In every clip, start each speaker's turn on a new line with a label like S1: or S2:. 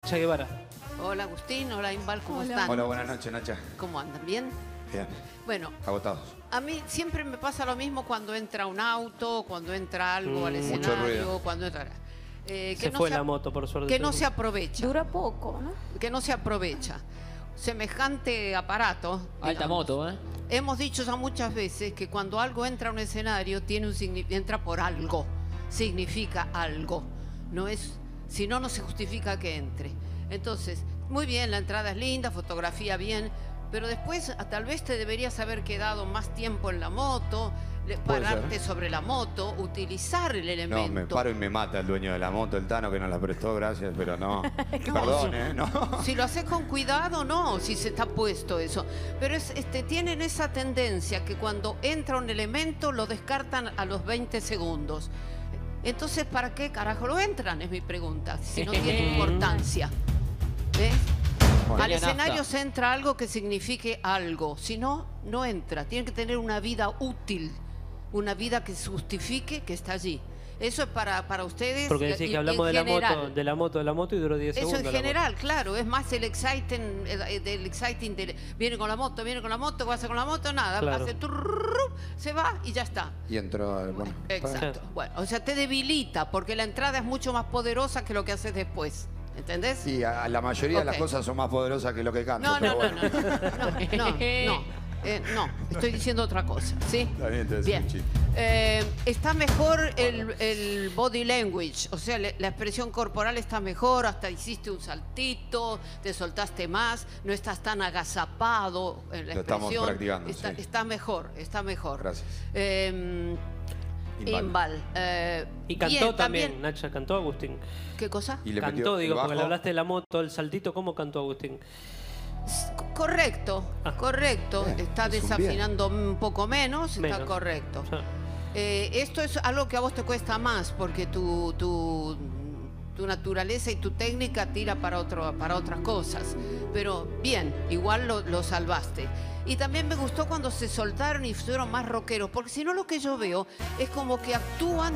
S1: Nacha Guevara.
S2: Hola Agustín, hola Inbal, ¿cómo están?
S3: Hola, buenas noches, Nacha.
S2: ¿Cómo andan? ¿Bien?
S3: Bien.
S2: Bueno,
S3: Agotados.
S2: a mí siempre me pasa lo mismo cuando entra un auto, cuando entra algo al
S3: Mucho
S2: escenario,
S3: ruido.
S2: cuando entra...
S1: Se fue la moto, por suerte.
S2: Que no se aprovecha.
S4: Dura poco, ¿no?
S2: Que no se aprovecha. Semejante aparato...
S5: Alta
S2: digamos,
S5: moto, ¿eh?
S2: Hemos dicho ya muchas veces que cuando algo entra a un escenario, entra por algo. Significa algo. No es... Si no, no se justifica que entre. Entonces, muy bien, la entrada es linda, fotografía bien, pero después tal vez te deberías haber quedado más tiempo en la moto, pararte sobre la moto, utilizar el elemento.
S3: No, me paro y me mata el dueño de la moto, el Tano, que nos la prestó, gracias, pero no. Perdón, ¿eh? No.
S2: Si lo haces con cuidado, no, si se está puesto eso. Pero tienen esa tendencia que cuando entra un elemento lo descartan a los 20 segundos. Entonces, ¿para qué carajo lo entran? Es mi pregunta, si no tiene importancia. ¿Ves?
S3: Bueno,
S2: Al escenario se entra algo que signifique algo. Si no, no entra. Tiene que tener una vida útil, una vida que justifique que está allí. Eso es para ustedes.
S1: Porque decís que hablamos de la moto y duró 10 segundos.
S2: Eso en general, claro. Es más el exciting, viene con la moto, ¿qué pasa con la moto? Nada,
S1: Claro.
S2: se va y ya está.
S3: Y entró, bueno.
S2: Exacto. Bueno, o sea, te debilita porque la entrada es mucho más poderosa que lo que haces después. ¿Entendés?
S3: Sí, a la mayoría de las cosas son más poderosas que lo que canto.
S2: No,
S3: pero
S2: no,
S3: bueno.
S2: no, estoy diciendo otra cosa, ¿sí?
S3: Está bien, te decía un chiste.
S2: Está mejor el body language, o sea, la expresión corporal está mejor, hasta hiciste un saltito, te soltaste más, no estás tan agazapado en la
S3: Lo estamos
S2: expresión.
S3: practicando,
S2: Está,
S3: sí.
S2: está mejor, está mejor.
S3: Gracias.
S2: Inbal.
S1: Y cantó
S2: bien,
S1: también, Nacha, cantó Agustín.
S2: ¿Qué cosa?
S3: Y le
S1: Cantó,
S3: metió
S1: digo,
S3: el
S1: porque le
S3: bajo.
S1: hablaste de la moto, el saltito, ¿cómo cantó Agustín?
S2: Correcto, correcto.
S3: Bien,
S2: Está
S3: es un
S2: desafinando un poco menos, está
S1: Menos.
S2: correcto.
S1: Ya.
S2: Esto es algo que a vos te cuesta más porque tu naturaleza y tu técnica tira para otras cosas. Pero bien, igual lo salvaste. Y también me gustó cuando se soltaron y fueron más rockeros, porque si no lo que yo veo es como que actúo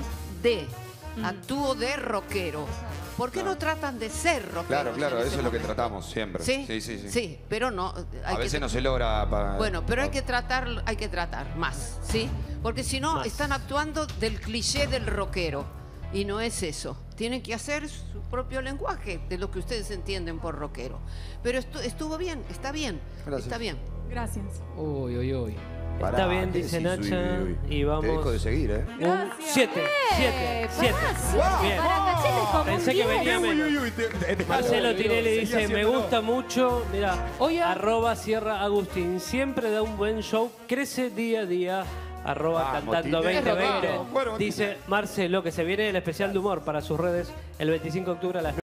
S2: de rockero. ¿Por qué no tratan de ser rockeros?
S3: Claro, claro,
S2: en ese
S3: eso es lo que
S2: momento?
S3: tratamos siempre.
S2: ¿Sí?
S3: Sí.
S2: Sí, pero no.
S3: A veces no se logra.
S2: Bueno, pero hay que tratar más, ¿sí? Porque si no,
S1: Más.
S2: están actuando del cliché del rockero. Y no es eso. Tienen que hacer su propio lenguaje de lo que ustedes entienden por rockero. Pero estuvo bien, está bien.
S3: Gracias.
S2: Está bien.
S4: Gracias.
S5: Uy, uy, uy.
S3: Pará,
S1: Está bien,
S3: ¿qué
S1: dice
S3: decís?
S1: Nacha,
S3: Uy.
S1: y vamos...
S3: Te dejo de seguir, ¿eh?
S1: Un 7. Bien. Pensé que venía menos. Marcelo Tinelli dice, me gusta mucho, mirá, @Sierra Agustín, siempre da un buen show, crece día a día, @cantando
S3: Tinelli.
S1: 2020.
S3: Bueno,
S1: Dice Marcelo que se viene el especial de humor para sus redes el 25 de octubre a las 9.